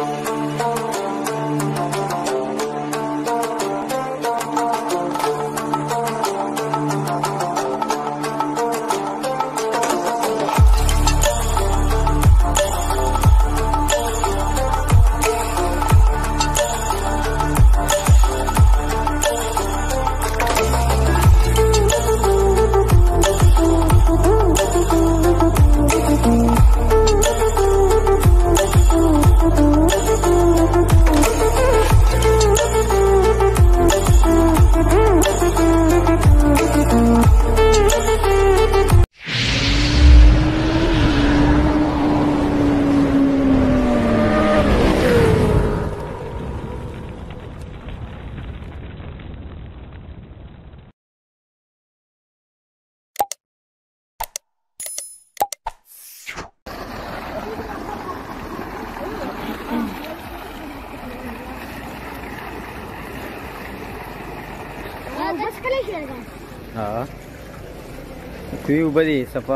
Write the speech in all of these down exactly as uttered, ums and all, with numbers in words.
हाँ क्यों बड़ी सफा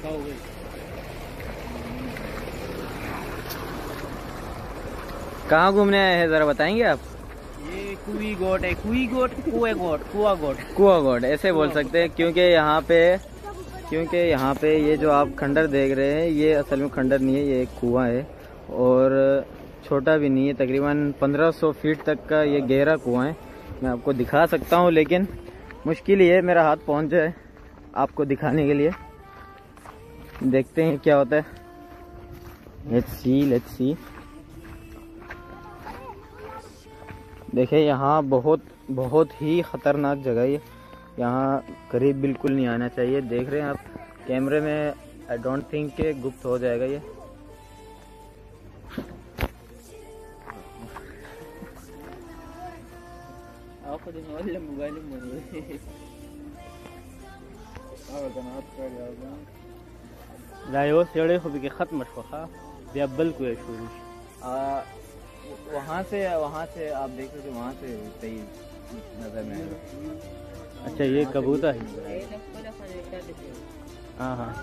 कहाँ घूमने आए हैं जरा बताएंगे आप? ये कुई गोट है, कुई गोट, कुआ गोट, कुआ गोट, कुआ गोट ऐसे बोल सकते हैं क्योंकि यहाँ पे क्योंकि यहाँ पे ये जो आप खंडर देख रहे हैं ये असल में खंडर नहीं है, ये एक कुआं है और छोटा भी नहीं है, तकरीबन पंद्रह सौ फीट तक का ये गहरा कुआं है। मैं आपको दिखा सकता हूँ लेकिन मुश्किल ही है मेरा हाथ पहुँच जाए आपको दिखाने के लिए। देखते हैं क्या होता है। लेट्स सी लेट्स सी देखिए यहाँ बहुत बहुत ही ख़तरनाक जगह है, यहाँ करीब बिल्कुल नहीं आना चाहिए। देख रहे हैं आप कैमरे में, आई डोंट थिंक के गुप्त हो जाएगा ये। वहाँ से वहाँ से आप देख रहे हो, वहाँ से सही नजर में आएगा। अच्छा ये कबूतर है। हाँ हाँ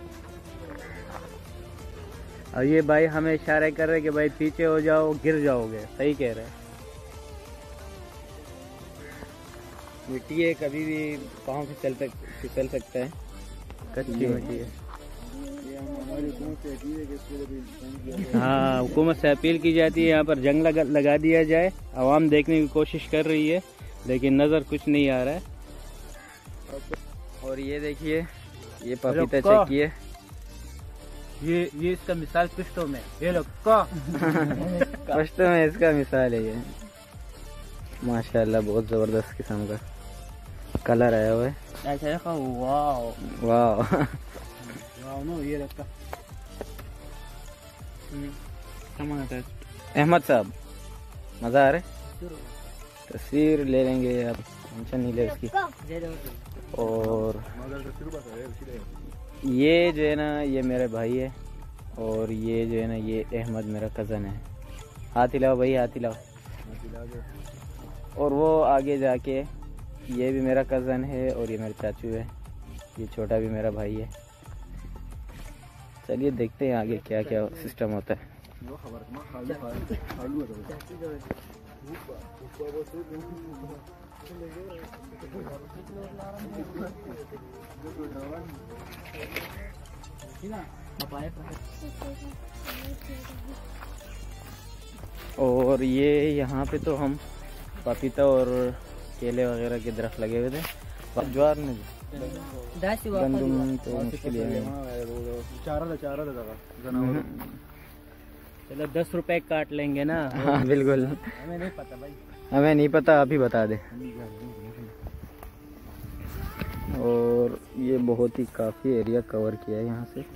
और ये भाई हमें इशारा कर रहे हैं कि भाई पीछे हो जाओ गिर जाओगे। सही कह रहे हैं। मिट्टी है, कभी भी पाँव फिसल तक फिसल सकता है, कच्ची मिट्टी है। हाँ हुकूमत से अपील की जाती है यहाँ पर जंग लगा, लगा दिया जाए। आवाम देखने की कोशिश कर रही है लेकिन नज़र कुछ नहीं आ रहा है। और ये देखिए ये पपीता चक्की ये ये इसका मिसाल पिश्तों में, ये लोग का पिश्तों में इसका मिसाल है। ये माशाल्लाह बहुत ज़बरदस्त किस्म का कलर आया हुआ है। वाह वाह ये अहमद साहब मज़ा आ रहा है, तस्वीर ले लेंगे आप, टेंशन नहीं ले उसकी। और ये जो है ना ये मेरे भाई है और ये जो है ना ये अहमद मेरा कज़न है। हाथ हिलाओ भाई, हाथ हिलाओ। और वो आगे जाके ये भी मेरा कज़न है और ये मेरा चाचू है, ये छोटा भी मेरा भाई है। चलिए देखते हैं आगे क्या क्या सिस्टम होता है। और ये यहाँ पे तो हम पपीता और केले वगैरह के दरख्त लगे हुए थे। ज्वार में गंदम तो मुश्किल है। चलो दस रुपए काट लेंगे ना। हाँ बिल्कुल, हमें नहीं पता भाई, हमें नहीं पता, आप ही बता दे। और ये बहुत ही काफ़ी एरिया कवर किया है यहाँ से।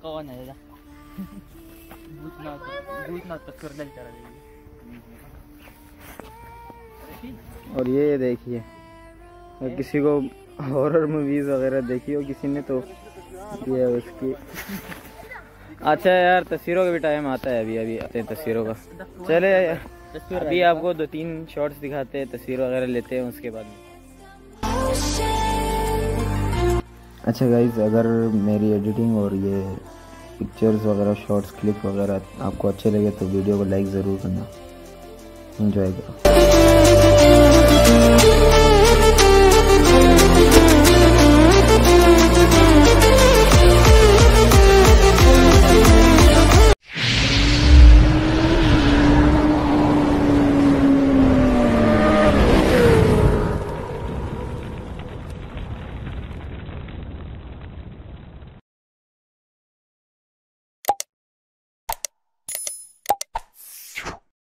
और ये देखिए किसी को हॉरर मूवीज वगैरह देखी हो किसी ने तो ये उसकी। अच्छा यार तस्वीरों का भी टाइम आता है, अभी अभी आते हैं तस्वीरों का। चले अभी आपको दो तीन शॉट्स दिखाते हैं, तस्वीर वगैरह लेते हैं उसके बाद में। अच्छा गाइज, अगर मेरी एडिटिंग और ये पिक्चर्स वगैरह, शॉर्ट्स, क्लिप वगैरह आपको अच्छे लगे तो वीडियो को लाइक ज़रूर करना। एंजॉय करो।